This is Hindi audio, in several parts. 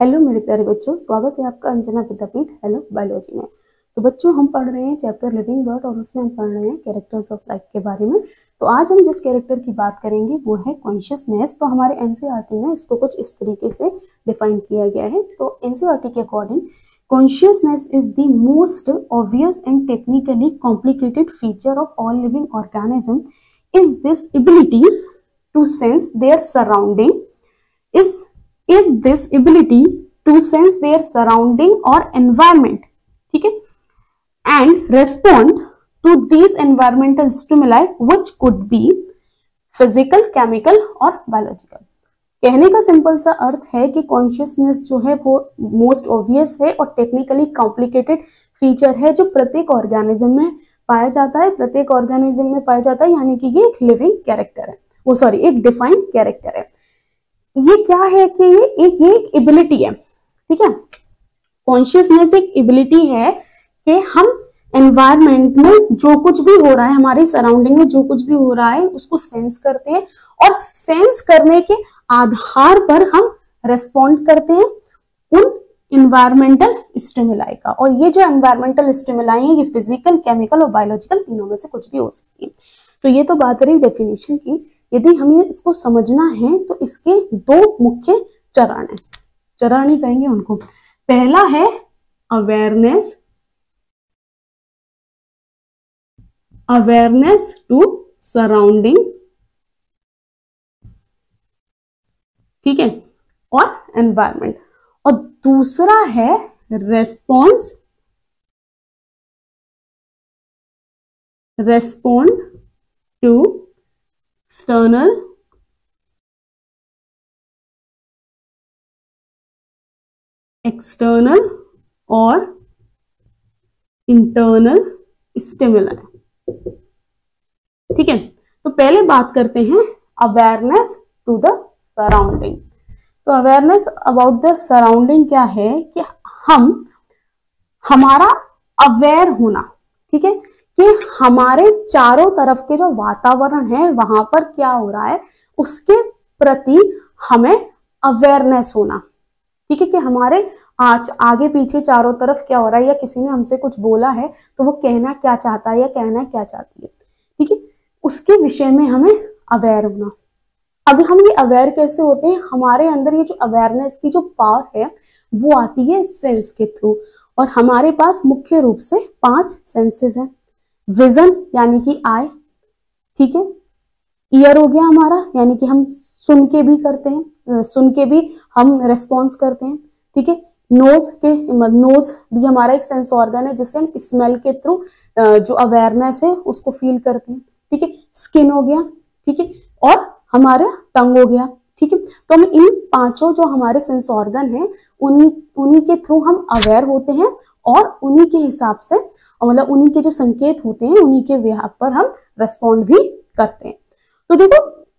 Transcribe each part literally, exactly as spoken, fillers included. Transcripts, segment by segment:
हेलो मेरे प्यारे बच्चों, स्वागत है आपका अंजना विद्यापीठ हेलो बायोलॉजी में। तो बच्चों, हम पढ़ रहे हैं चैप्टर लिविंग वर्ड और उसमें हम पढ़ रहे हैं कैरेक्टर्स ऑफ लाइफ के बारे में। तो आज हम जिस कैरेक्टर की बात करेंगे वो है कॉन्शियसनेस। तो हमारे एनसीईआरटी में इसको कुछ इस तरीके से डिफाइन किया गया है। तो एनसीईआरटी के according consciousness is the most obvious and technically complicated feature of all living organism is this ability to sense their surrounding is is this ability to sense their surrounding or environment, ठीक है, and respond to these environmental stimuli which could be physical, chemical और biological। कहने का सिंपल सा अर्थ है कि कॉन्शियसनेस जो है वो मोस्ट ऑब्वियस है और टेक्निकली कॉम्प्लिकेटेड फीचर है जो प्रत्येक ऑर्गेनिज्म में पाया जाता है प्रत्येक ऑर्गेनिज्म में पाया जाता है यानी कि ये एक लिविंग कैरेक्टर है, वो सॉरी एक डिफाइंड कैरेक्टर है। ये क्या है कि ये एक ये एक एबिलिटी है, ठीक है। कॉन्शियसनेस एक एबिलिटी है कि हम एनवायरनमेंट में जो कुछ भी हो रहा है, हमारे सराउंडिंग में जो कुछ भी हो रहा है उसको सेंस करते हैं और सेंस करने के आधार पर हम रेस्पॉन्ड करते हैं उन एनवायरमेंटल स्टिमुलाई का। और ये जो एनवायरमेंटल स्टिमुलाई है ये फिजिकल, केमिकल और बायोलॉजिकल तीनों में से कुछ भी हो सकती है। तो ये तो बात रही डेफिनेशन की। यदि हमें इसको समझना है तो इसके दो मुख्य चरण हैं, चरण ही कहेंगे उनको। पहला है अवेयरनेस, अवेयरनेस टू सराउंडिंग, ठीक है, और एनवायरमेंट। और दूसरा है response, respond to external external और इंटरनल स्टिमुलाई, ठीक है। तो पहले बात करते हैं अवेयरनेस टू द सराउंडिंग। तो अवेयरनेस अबाउट द सराउंडिंग क्या है कि हम हमारा अवेयर होना, ठीक है, कि हमारे चारों तरफ के जो वातावरण है वहां पर क्या हो रहा है उसके प्रति हमें अवेयरनेस होना, ठीक है, कि हमारे आज आगे पीछे चारों तरफ क्या हो रहा है या किसी ने हमसे कुछ बोला है तो वो कहना क्या चाहता है या कहना क्या चाहती है, ठीक है, उसके विषय में हमें अवेयर होना। अभी हम ये अवेयर कैसे होते हैं? हमारे अंदर ये जो अवेयरनेस की जो पावर है वो आती है सेंस के थ्रू। और हमारे पास मुख्य रूप से पांच सेंसेस हैं। विजन यानी कि आई, ठीक है, ईयर हो गया हमारा यानी कि हम सुन के भी करते हैं, सुन के भी हम रेस्पॉन्स करते हैं, ठीक है। नोज के नोज भी हमारा एक सेंस ऑर्गन है जिससे हम स्मेल के थ्रू जो अवेयरनेस है उसको फील करते हैं, ठीक है। स्किन हो गया, ठीक है, और हमारा टंग हो गया, ठीक है। तो हम इन पांचों जो हमारे सेंस ऑर्गन है उन्हीं उन्हीं के थ्रू हम अवेयर होते हैं और उन्हीं के हिसाब से, मतलब उन्हीं के जो संकेत होते हैं उन्हीं के व्याप पर हम रेस्पॉन्ड भी करते हैं। तो देखो,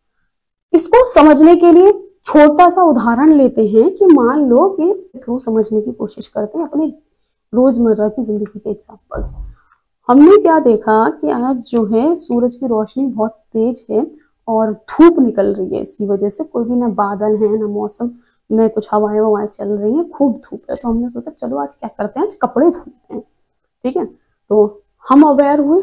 इसको समझने के लिए छोटा सा उदाहरण लेते हैं कि मान लो कि थ्रू समझने की कोशिश करते हैं अपने रोजमर्रा की जिंदगी के एग्जांपल्स। हमने क्या देखा कि आज जो है सूरज की रोशनी बहुत तेज है और धूप निकल रही है, इसी वजह से कोई भी ना बादल है ना मौसम में कुछ हवाएं हवाएं चल रही है, खूब धूप है। तो हमने सोचा चलो आज क्या करते हैं, आज कपड़े धोते हैं, ठीक है। तो हम अवेयर हुए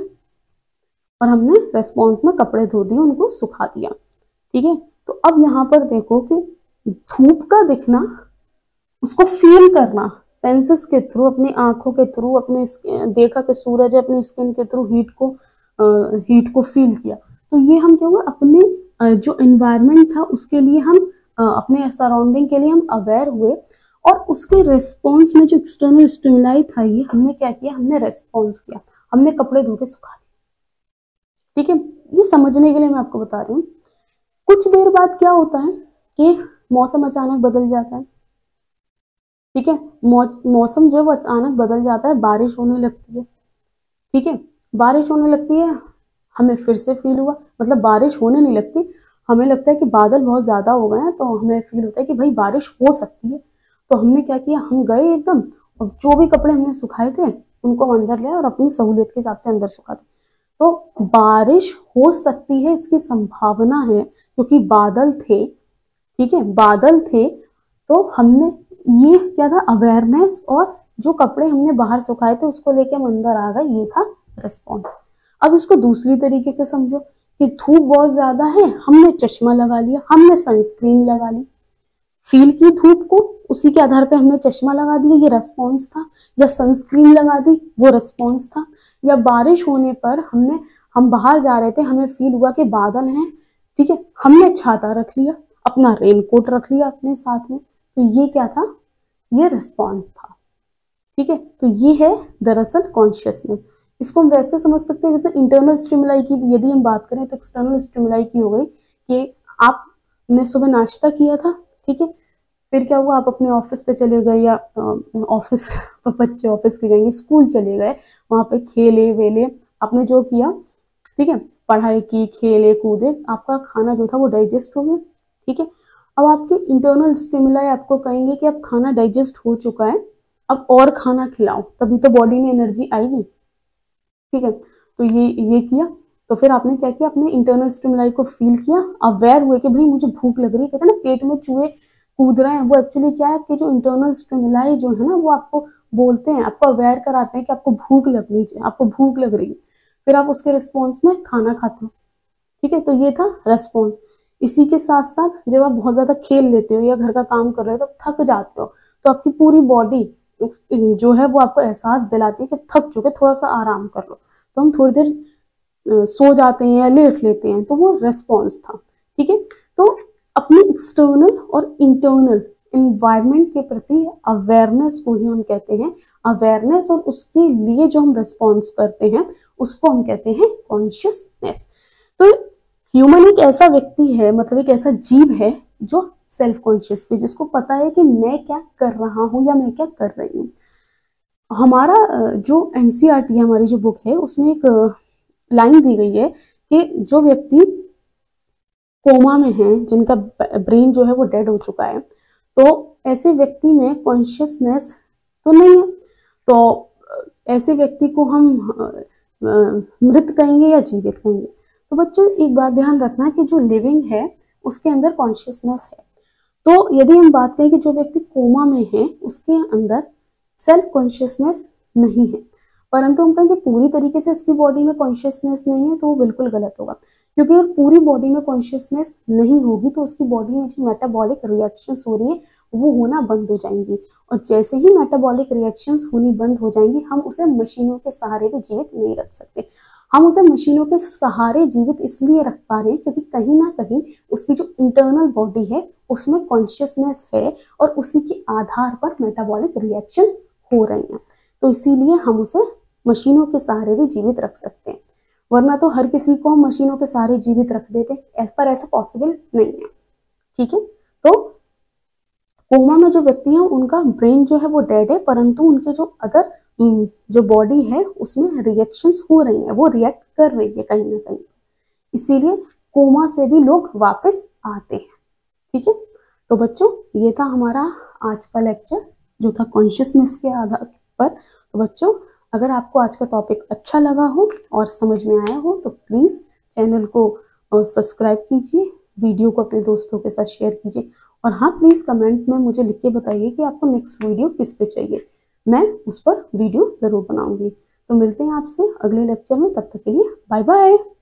और हमने रेस्पॉन्स में कपड़े धो दिए, उनको सुखा दिया, ठीक है। तो अब यहाँ पर देखो कि धूप का दिखना, उसको फील करना सेंसेस के थ्रू, अपनी आंखों के थ्रू, अपने देखा कि सूरज है, अपनी स्किन के थ्रू हीट को आ, हीट को फील किया। तो ये हम क्या हुआ, अपने जो एनवायरनमेंट था उसके लिए हम आ, अपने सराउंडिंग के लिए हम अवेयर हुए और उसके रेस्पॉन्स में जो एक्सटर्नल स्टिमुलाई था ये हमने क्या किया, हमने रेस्पॉन्स किया, हमने कपड़े धो के सुखा दिए, ठीक है। ये समझने के लिए मैं आपको बता रही हूँ। कुछ देर बाद क्या होता है कि मौसम अचानक बदल जाता है, ठीक है। मौ, मौसम जो है वो अचानक बदल जाता है, बारिश होने लगती है, ठीक है। बारिश होने लगती है, हमें फिर से फील हुआ, मतलब बारिश होने नहीं लगती, हमें लगता है कि बादल बहुत ज्यादा हो गए हैं तो हमें फील होता है कि भाई बारिश हो सकती है। तो हमने क्या किया, हम गए एकदम और जो भी कपड़े हमने सुखाए थे उनको हम अंदर ले और अपनी सहूलियत के हिसाब से अंदर सुखा दिए। तो बारिश हो सकती है इसकी संभावना है क्योंकि बादल थे, ठीक है, बादल थे। तो हमने ये क्या था, अवेयरनेस, और जो कपड़े हमने बाहर सुखाए थे उसको लेके हम अंदर आ गए, ये था रिस्पॉन्स। अब इसको दूसरी तरीके से समझो कि धूप बहुत ज्यादा है, हमने चश्मा लगा लिया, हमने सनस्क्रीन लगा ली, फील की धूप को, उसी के आधार पे हमने चश्मा लगा दिया, ये रेस्पॉन्स था। या सनस्क्रीन लगा दी, वो रेस्पॉन्स था। या बारिश होने पर हमने हम बाहर जा रहे थे, हमें फील हुआ कि बादल हैं, ठीक है, हमने छाता रख लिया, अपना रेनकोट रख लिया अपने साथ में, तो ये क्या था, ये रेस्पॉन्स था। ठीक है, तो ये है दरअसल कॉन्शियसनेस। इसको हम वैसे समझ सकते हैं जैसे इंटरनल स्टिमुलाई की यदि हम बात करें तो एक्सटर्नल स्टिमुलाई की हो गई कि आपने सुबह नाश्ता किया था, ठीक है, फिर क्या हुआ, आप अपने ऑफिस पे चले गए, या ऑफिस बच्चे ऑफिस के जाएंगे, स्कूल चले गए, वहां पे खेले वेले, आपने जो किया, ठीक है, पढ़ाई की, खेले कूदे, आपका खाना जो था वो डाइजेस्ट हो गया। ठीक है, अब आपके इंटरनल स्टिमुलाई आपको कहेंगे कि अब खाना डाइजेस्ट हो चुका है, अब और खाना खिलाओ, तभी तो बॉडी में एनर्जी आएगी। ठीक है, तो ये ये किया, तो फिर आपने क्या किया, अपने इंटरनल स्टिमुलाई को फील किया, अवेयर हुए कि भाई मुझे भूख लग रही है, कहते हैं ना पेट में चूहे कूद रहे हैं, वो एक्चुअली क्या है, आपके जो इंटरनल स्टिमुलाई जो है ना वो आपको बोलते हैं, आपको अवेयर कराते हैं कि आपको भूख लगनी चाहिए, आपको भूख लग रही है, फिर आप उसके रिस्पॉन्स में खाना खाते हो। ठीक है, तो ये था रेस्पॉन्स। इसी के साथ साथ जब आप बहुत ज्यादा खेल लेते हो या घर का काम कर रहे हो तो थक जाते हो, तो आपकी पूरी बॉडी जो है वो आपको एहसास दिलाती है कि थक चुके, थोड़ा सा आराम कर लो, तो हम थोड़ी देर सो जाते हैं या लेट लेते हैं, तो वो रेस्पॉन्स था। ठीक है, तो अपने एक्सटर्नल और इंटरनल इन्वायरमेंट के प्रति अवेयरनेस को ही हम कहते हैं अवेयरनेस, और उसके लिए जो हम रेस्पॉन्स करते हैं उसको हम कहते हैं कॉन्शियसनेस। तो ह्यूमन एक ऐसा व्यक्ति है, मतलब एक ऐसा जीव है जो सेल्फ कॉन्शियस भी, जिसको पता है कि मैं क्या कर रहा हूं या मैं क्या कर रही हूँ। हमारा जो एनसीईआरटी है, हमारी जो बुक है, उसमें एक लाइन दी गई है कि जो व्यक्ति कोमा में है, जिनका ब्रेन जो है वो डेड हो चुका है, तो ऐसे व्यक्ति में कॉन्शियसनेस तो नहीं है, तो ऐसे व्यक्ति को हम मृत कहेंगे या जीवित कहेंगे। तो बच्चों एक बात ध्यान रखना कि जो लिविंग है उसके अंदर कॉन्शियसनेस है, तो यदि हम बात करें कि जो व्यक्ति कोमा में है उसके अंदर सेल्फ कॉन्शियसनेस नहीं है, परंतु हम कहेंगे पूरी तरीके से उसकी बॉडी में कॉन्शियसनेस नहीं है, तो वो बिल्कुल गलत होगा, क्योंकि अगर पूरी बॉडी में कॉन्शियसनेस नहीं होगी तो उसकी बॉडी में जो मेटाबॉलिक रिएक्शंस हो रही है वो होना बंद हो जाएंगी, और जैसे ही मेटाबॉलिक रिएक्शंस होनी बंद हो जाएंगी हम उसे मशीनों के सहारे भी जीवित नहीं रख सकते। हम उसे मशीनों के सहारे जीवित इसलिए रख पा रहे हैं क्योंकि कहीं ना कहीं उसकी जो इंटरनल बॉडी है उसमें कॉन्शियसनेस है, और उसी के आधार पर मेटाबॉलिक रिएक्शंस हो रही हैं, तो इसीलिए हम उसे मशीनों के सहारे भी जीवित रख सकते हैं, वरना तो हर किसी को हम मशीनों के सहारे जीवित रख देते, ऐसा पर ऐसा पॉसिबल नहीं है। ठीक है, तो कोमा में जो व्यक्ति है उनका ब्रेन जो है वो डेड है, परंतु उनके जो अदर जो बॉडी है उसमें रिएक्शंस हो रही हैं, वो रिएक्ट कर रही है कहीं ना कहीं, इसीलिए कोमा से भी लोग वापस आते हैं। ठीक है, तो बच्चों ये था हमारा आज का लेक्चर जो था कॉन्शियसनेस के आधार पर। तो बच्चों अगर आपको आज का टॉपिक अच्छा लगा हो और समझ में आया हो तो प्लीज चैनल को सब्सक्राइब कीजिए, वीडियो को अपने दोस्तों के साथ शेयर कीजिए, और हाँ प्लीज कमेंट में मुझे लिख के बताइए कि आपको नेक्स्ट वीडियो किस पे चाहिए, मैं उस पर वीडियो जरूर बनाऊंगी। तो मिलते हैं आपसे अगले लेक्चर में, तब तक के लिए बाय बाय।